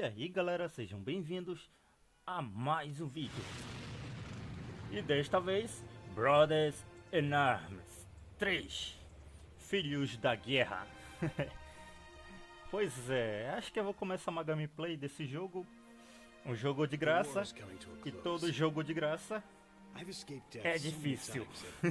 aí galera, sejam bem-vindos a mais um vídeo. E desta vez, Brothers in Arms 3, Filhos da Guerra. Pois é, acho que eu vou começar uma gameplay desse jogo. Um jogo de graça, e todo jogo de graça é difícil.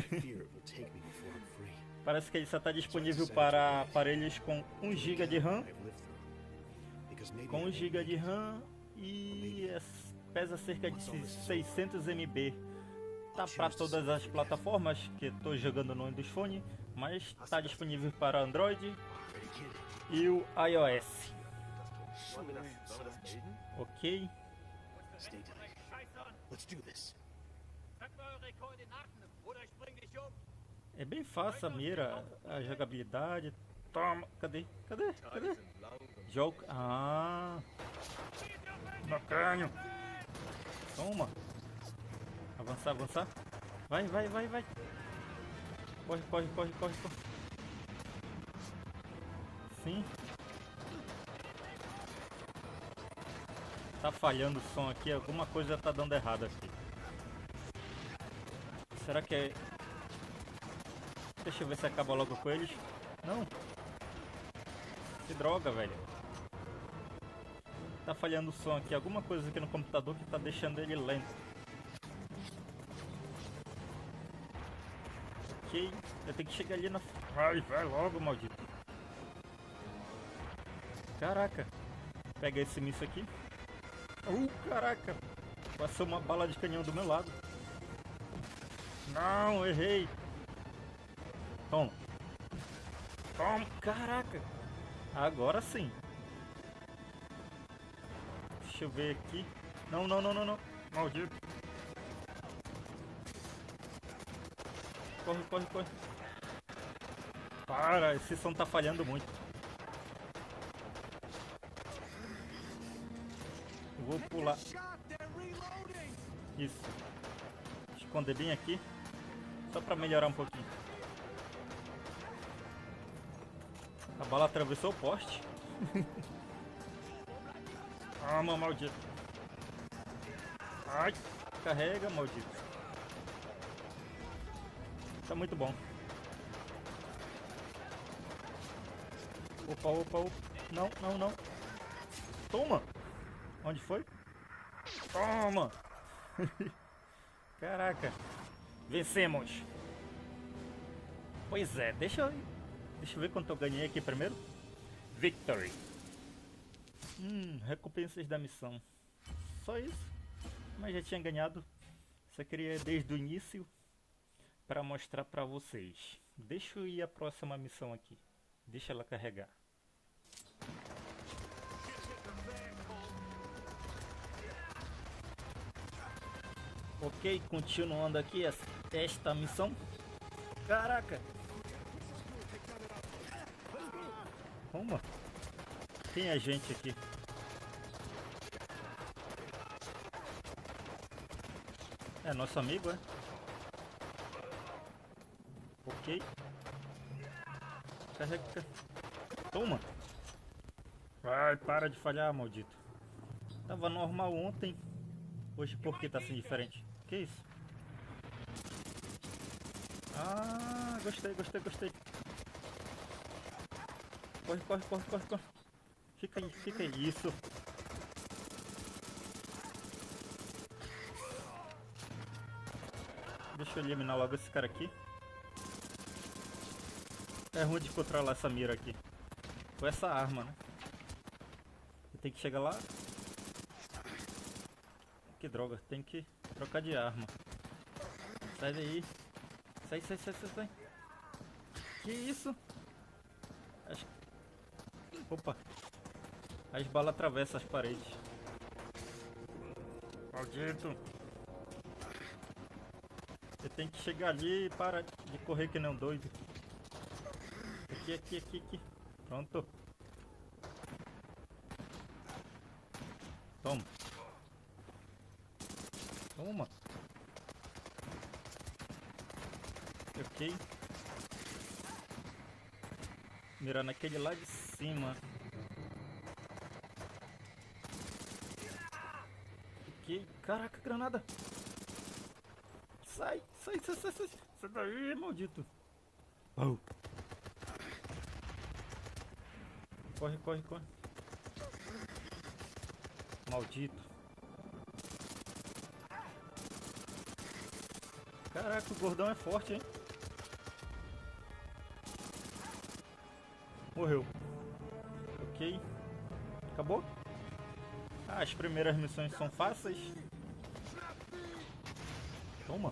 Parece que ele só está disponível para aparelhos com 1 GB de RAM. Com 1 GB de RAM e pesa cerca de 600 MB. Tá para todas as plataformas que estou jogando no Windows Phone, mas está disponível para Android e o iOS. Ok. É bem fácil a mira, a jogabilidade. Toma, cadê? Jogo. Ah, bacana. Toma. Avançar. Vai. Corre. Sim. Tá falhando o som aqui, alguma coisa tá dando errado aqui. Será que é... Deixa eu ver se acaba logo com eles. Não. Que droga, velho. Tá falhando o som aqui, alguma coisa aqui no computador que tá deixando ele lento. Ok, eu tenho que chegar ali na... Vai logo, maldito. Caraca. Pega esse míssil aqui. Caraca. Passou uma bala de canhão do meu lado. Não, errei. Toma. Caraca. Agora sim. Deixa eu ver aqui. Não. Maldito. Corre. Para, esse som tá falhando muito. Eu vou pular. Isso. Esconder bem aqui. Só pra melhorar um pouquinho. A bala atravessou o poste. Toma, maldito. Ai, carrega, maldito. Tá muito bom. Opa. Não. Toma. Onde foi? Toma. Caraca. Vencemos. Pois é, deixa eu ver quanto eu ganhei aqui primeiro. Victory. Recompensas da missão. Só isso. Mas já tinha ganhado. Só queria desde o início para mostrar para vocês. Deixa eu ir à próxima missão aqui. Deixa ela carregar. Ok, continuando aqui esta missão. Caraca. Toma. Tem a gente aqui. É nosso amigo, é? Ok. Carrega. Toma. Vai, para de falhar, maldito. Tava normal ontem. Hoje por que tá assim diferente? Que isso? Ah, gostei. Corre. Fica aí. Isso. Deixa eu eliminar logo esse cara aqui. É ruim de controlar essa mira aqui. Com essa arma, né? Eu tenho que chegar lá. Que droga, tem que trocar de arma. Sai daí. Sai. Que isso? Opa. As balas atravessam as paredes. Maldito. Eu tenho que chegar ali e parar de correr que nem um doido. Aqui. Pronto. Toma. Ok. Mirar naquele lá de cima. Ok. Caraca, granada. Sai, sai, sai, sai, sai. Sai daí, maldito. Oh. Corre, corre, corre. Maldito. Caraca, o gordão é forte, hein? Morreu. Ok. Acabou? Ah, as primeiras missões são fáceis. Toma.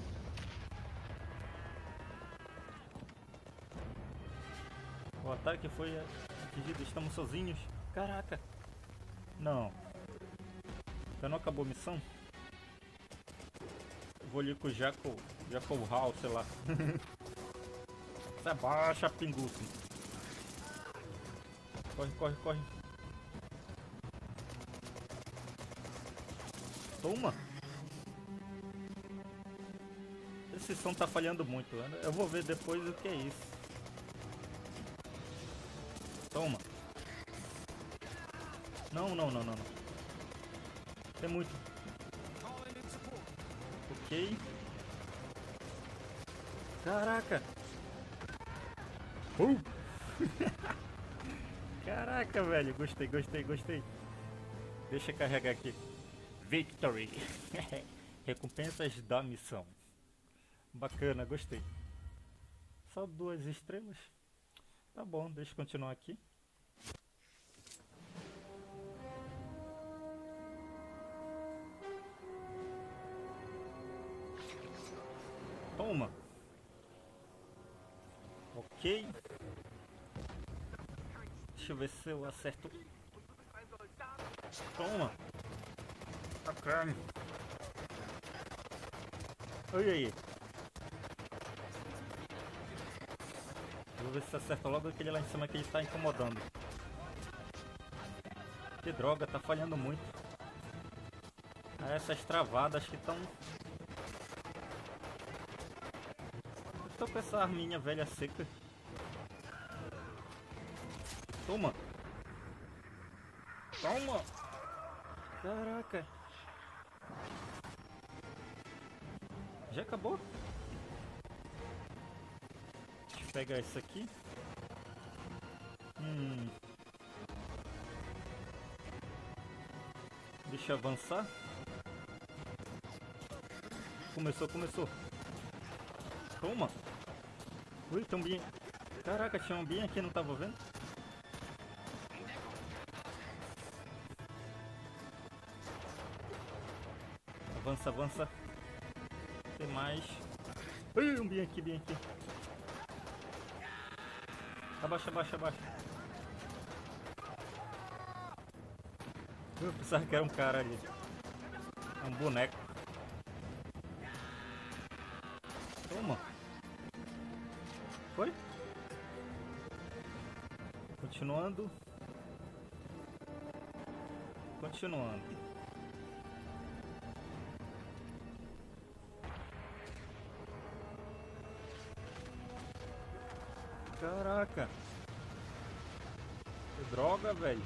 O ataque foi atingido. Estamos sozinhos. Caraca. Não. Já não acabou a missão? Vou ali com o Jackal Hall, sei lá. Você abaixa, pinguço. Corre, corre, corre. Toma. Esse som tá falhando muito. Eu vou ver depois o que é isso. Toma. Não, não, não, não, não. Tem muito. Ok. Caraca. Caraca, velho. Gostei, gostei, gostei. Deixa eu carregar aqui. Victory. Recompensas da missão. Bacana, gostei. Só 2 estrelas. Tá bom, deixa eu continuar aqui. Toma. Ok. Deixa eu ver se eu acerto. Toma. Bacana. Olha aí. Vou ver se acerta logo aquele lá em cima que ele tá incomodando. Que droga, tá falhando muito. Ah, essas travadas que estão... Tô com essa arminha velha seca. Toma. Toma. Caraca. Já acabou? Deixa eu pegar isso aqui. Deixa eu avançar. Começou, começou. Toma. Ui, tem um bem... Caraca, tinha um bem aqui, não tava vendo? Avança, avança. Tem mais. Ui, um bem aqui, bem aqui. Abaixa, abaixa, abaixa. Eu pensava que era um cara ali. É um boneco. Toma. Foi? Continuando. Continuando. Caraca. Que droga, velho.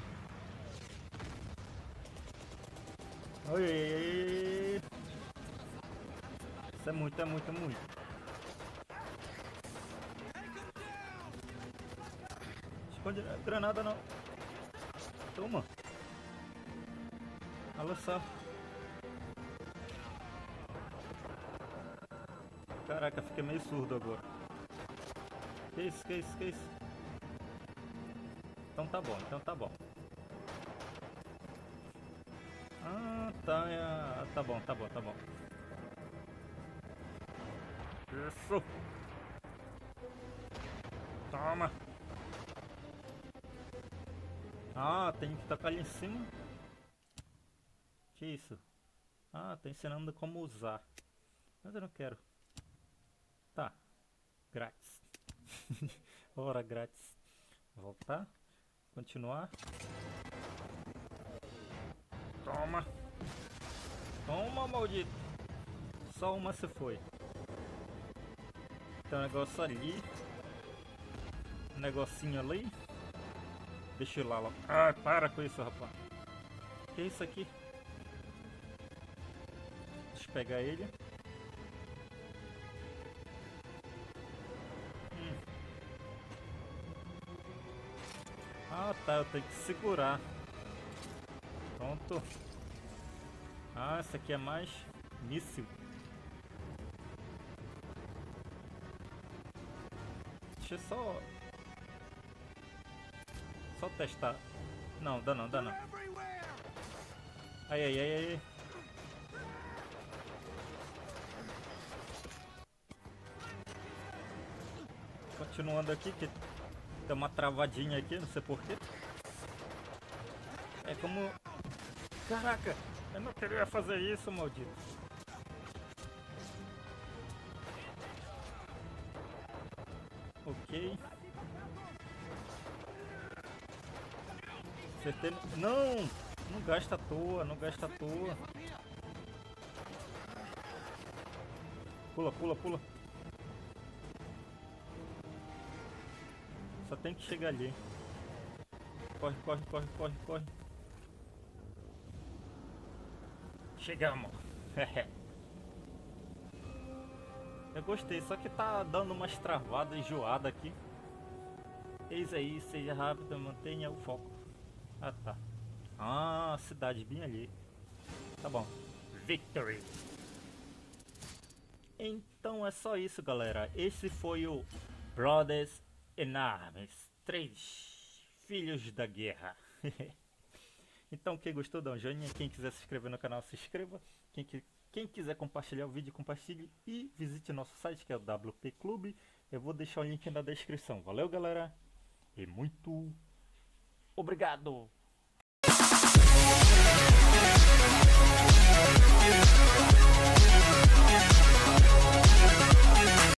Oi. Isso é muito, é muito, é muito. Esconde granada não. Toma. Olha só. Caraca, fiquei meio surdo agora. Que isso, que isso, que isso? Então tá bom, então tá bom. Ah, tá, tá bom, tá bom, tá bom. Isso. Toma. Ah, tem que tocar ali em cima. Que isso? Ah, tá ensinando como usar. Mas eu não quero. Tá. Grátis. Hora grátis. Voltar. Continuar. Toma. Toma, maldito. Só uma se foi. Tem um negócio ali. Um negocinho ali. Deixa eu ir lá logo. Ah, para com isso, rapaz. Que é isso aqui? pegar ele. Ah tá, eu tenho que segurar. Pronto. Ah, essa aqui é mais míssil. Deixa eu só testar. Não, dá não, dá não. Ai, ai, ai, ai. Continuando aqui, que tem uma travadinha aqui, não sei porquê. É como... Caraca, eu não queria fazer isso, maldito. Ok. Acertei. Não! Não gasta à toa, não gasta à toa. Pula, pula, pula. Só tem que chegar ali. Corre, corre, corre, corre, corre. Chegamos. Eu gostei, só que tá dando umas travadas enjoadas aqui. Eis aí, seja rápido, mantenha o foco. Ah tá. Ah, cidade bem ali. Tá bom. Victory. Então é só isso, galera. Esse foi o Brothers in Arms 3 Filhos da Guerra. Então quem gostou dá um joinha. Quem quiser se inscrever no canal, se inscreva. Quem quiser compartilhar o vídeo, compartilhe. E visite nosso site, que é o WP Clube. Eu vou deixar o link na descrição. Valeu, galera. E muito obrigado.